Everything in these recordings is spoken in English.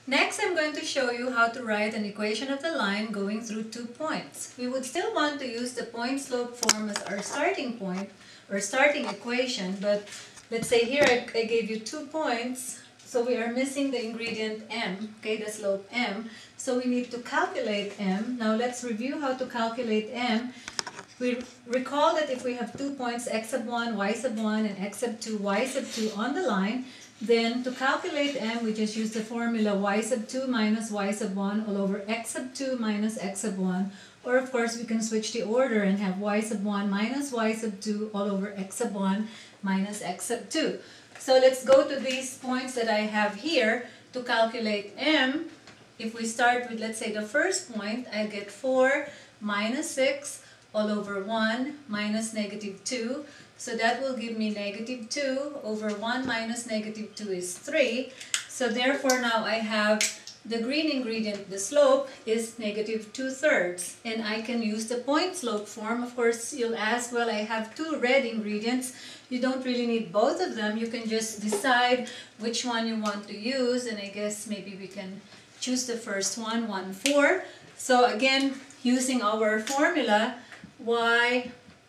Next, I'm going to show you how to write an equation of the line going through 2 points. We would still want to use the point-slope form as our starting point or starting equation, but let's say here I gave you 2 points, so we are missing the ingredient m, okay, the slope m, so we need to calculate m. Now let's review how to calculate m. We recall that if we have 2 points, x sub 1, y sub 1, and x sub 2, y sub 2 on the line, then to calculate m, we just use the formula y sub 2 minus y sub 1 all over x sub 2 minus x sub 1. Or of course, we can switch the order and have y sub 1 minus y sub 2 all over x sub 1 minus x sub 2. So let's go to these points that I have here to calculate m. If we start with, let's say, the first point, I get 4 minus 6 all over 1 minus negative 2. So that will give me negative 2 over 1 minus negative 2 is 3. So therefore now I have the green ingredient, the slope, is negative 2/3. And I can use the point slope form. Of course, you'll ask, well, I have 2 red ingredients. You don't really need both of them. You can just decide which one you want to use. And I guess maybe we can choose the first one, 1, 4. So again, using our formula, y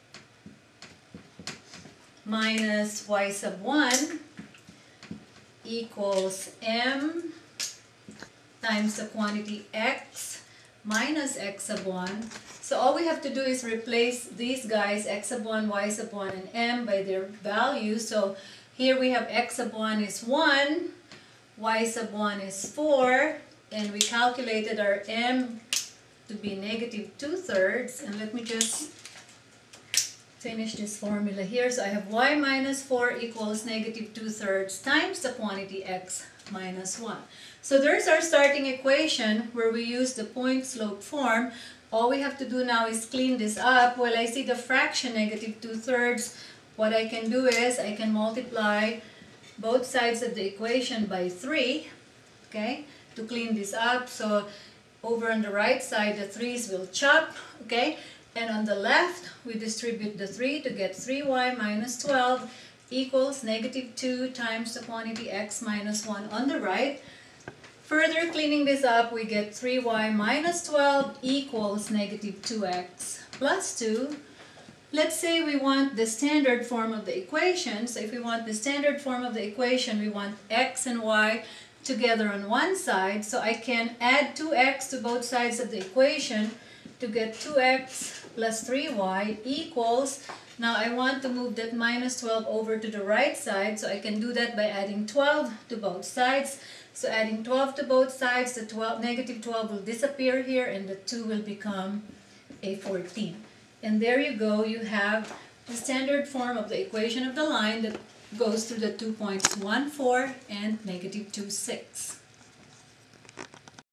minus y sub 1 equals m times the quantity x minus x sub 1. So all we have to do is replace these guys, x sub 1, y sub 1, and m by their values. So here we have x sub 1 is 1, y sub 1 is 4, and we calculated our m to be negative 2/3. And let me just finish this formula here. So I have y minus 4 equals negative 2/3 times the quantity x minus 1. So there's our starting equation where we use the point slope form. All we have to do now is clean this up. Well, I see the fraction negative 2/3. What I can do is I can multiply both sides of the equation by 3, okay, to clean this up. So over on the right side, the 3's will chop, okay? And on the left, we distribute the 3 to get 3y minus 12 equals negative 2 times the quantity x minus 1 on the right. Further cleaning this up, we get 3y minus 12 equals negative 2x plus 2. Let's say we want the standard form of the equation. So if we want the standard form of the equation, we want x and y together on one side. So I can add 2x to both sides of the equation to get 2x plus 3y equals, now I want to move that minus 12 over to the right side, so I can do that by adding 12 to both sides. So adding 12 to both sides, the negative 12 will disappear here and the 2 will become a 14. And there you go, you have the standard form of the equation of the line that goes through the 2 points 1, 4 and negative 2, 6.